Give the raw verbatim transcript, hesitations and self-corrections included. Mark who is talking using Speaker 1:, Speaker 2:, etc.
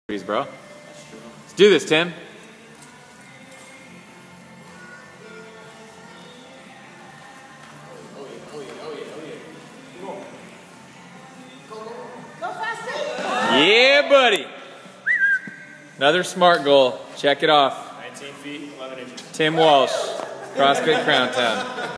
Speaker 1: bro. Let's do this, Tim. Yeah, buddy. Another SMART goal. Check it off.
Speaker 2: nineteen feet, eleven inches.
Speaker 1: Tim Walsh, CrossFit CrownTown.